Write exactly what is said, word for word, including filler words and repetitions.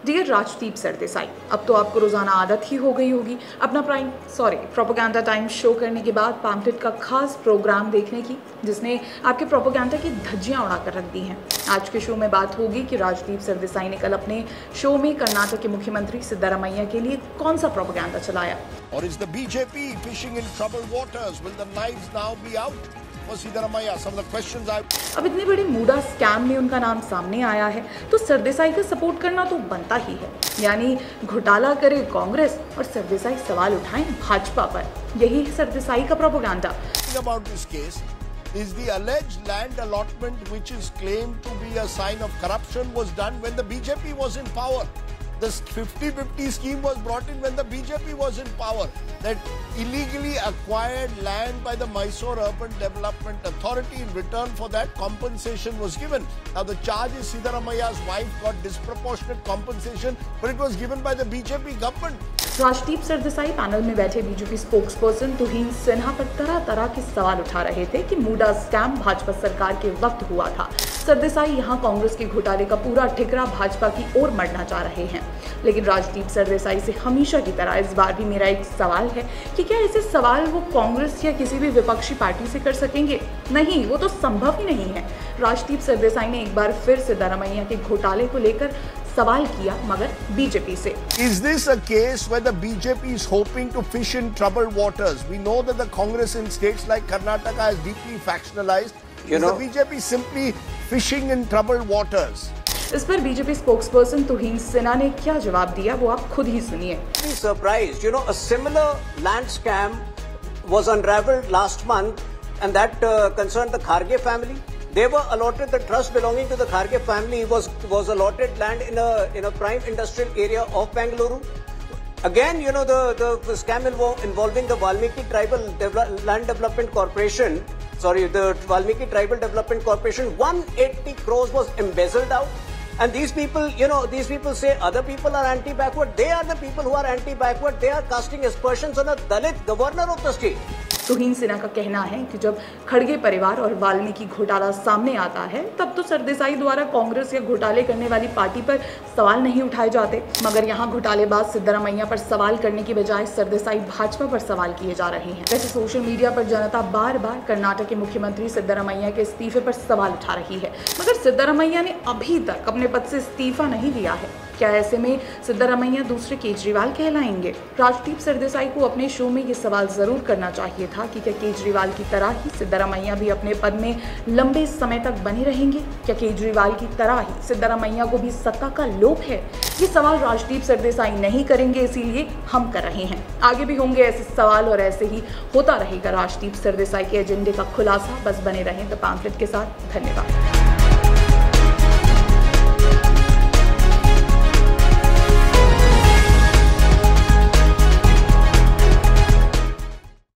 Dear Rajdeep Sardesai, अब तो आपको रोजाना आदत ही हो गई होगी अपना prime sorry propaganda time show करने के बाद पैम्फलेट का खास प्रोग्राम देखने की, जिसने आपके प्रोपेगेंडा की धज्जियां उड़ाकर रख दी हैं। आज के शो में बात होगी कि राजदीप सरदेसाई ने कल अपने शो में कर्नाटक के मुख्यमंत्री सिद्धारमैया के लिए कौन सा प्रोपेगेंडा चलाया। Or is the B J P fishing in troubled waters? Will the knives now be out for Siddaramaiah? Some of the questions I... अब इतने बड़े मूडा स्कैम में उनका नाम सामने आया है तो सरदेसाई का सपोर्ट करना तो बनता ही है, यानी घोटाला करे कांग्रेस और सरदेसाई सवाल उठाएं भाजपा पर। यही है सरदेसाई का propaganda. About this case is the alleged land allotment which is claimed to be a sign of corruption was done when the B J P was in power. This fifty fifty scheme was brought in when the B J P was in power. That illegally acquired land by the Mysore Urban Development Authority, in return for that compensation was given. Now the charge is Siddaramaiah's wife got disproportionate compensation, but it was given by the B J P government. Rajdeep Sardesai panel में बैठे BJP spokesperson तुहीन सिन्हा पर तरह तरह के सवाल उठा रहे थे कि मूडा स्कैम भाजपा सरकार के वक्त हुआ था। सरदेसाई यहां कांग्रेस के घोटाले का पूरा ठिकरा भाजपा की ओर मढ़ना चाह रहे हैं, लेकिन राजदीप सरदेसाई से हमेशा की तरह इस बार भी मेरा एक सवाल है कि क्या ऐसे सवाल वो कांग्रेस या किसी भी विपक्षी पार्टी से कर सकेंगे? नहीं, वो तो संभव ही नहीं है। राजदीप सरदेसाई ने एक बार फिर सिद्धारमैया के घोटाले को लेकर सवाल किया, मगर बीजेपी से। Is this a case where the B J P is hoping to fish in troubled waters? We know that the Congress in states like Karnataka is deeply factionalized. You is know, the B J P simply fishing in troubled waters? इस पर BJP spokesperson तुहीन सिन्हा ने क्या जवाब दिया वो आप खुद ही सुनिए। Surprised, you know, a similar land scam was unraveled last month, and that uh, concerned the Kharge family. They were allotted, the trust belonging to the Kharge family was was allotted land in a in a prime industrial area of Bengaluru. Again, you know, the the scam involve, involving the Valmiki Tribal Devel- Land Development Corporation. Sorry, the Valmiki Tribal Development Corporation. one hundred eighty crores was embezzled out. And these people, you know, these people say other people are anti-backward. They are the people who are anti-backward. They are casting aspersions on a Dalit governor of the state. तुहीन सिन्हा का कहना है कि जब खड़गे परिवार और वाल्मीकि घोटाला सामने आता है तब तो सरदेसाई द्वारा कांग्रेस या घोटाले करने वाली पार्टी पर सवाल नहीं उठाए जाते, मगर यहाँ घोटालेबाज सिद्धारमैया पर सवाल करने की बजाय सरदेसाई भाजपा पर सवाल किए जा रहे हैं। वैसे सोशल मीडिया पर जनता बार बार कर्नाटक के मुख्यमंत्री सिद्धारमैया के इस्तीफे पर सवाल उठा रही है, मगर सिद्धारमैया ने अभी तक अपने पद से इस्तीफा नहीं दिया है। क्या ऐसे में सिद्धारमैया दूसरे केजरीवाल कहलाएंगे? राजदीप सरदेसाई को अपने शो में ये सवाल जरूर करना चाहिए था कि क्या केजरीवाल की तरह ही सिद्धारमैया भी अपने पद में लंबे समय तक बने रहेंगे? क्या केजरीवाल की तरह ही सिद्धारमैया को भी सत्ता का लोभ है? ये सवाल राजदीप सरदेसाई नहीं करेंगे, इसीलिए हम कर रहे हैं। आगे भी होंगे ऐसे सवाल और ऐसे ही होता रहेगा राजदीप सरदेसाई के एजेंडे का खुलासा। बस बने रहें द पैम्फलेट के साथ। धन्यवाद।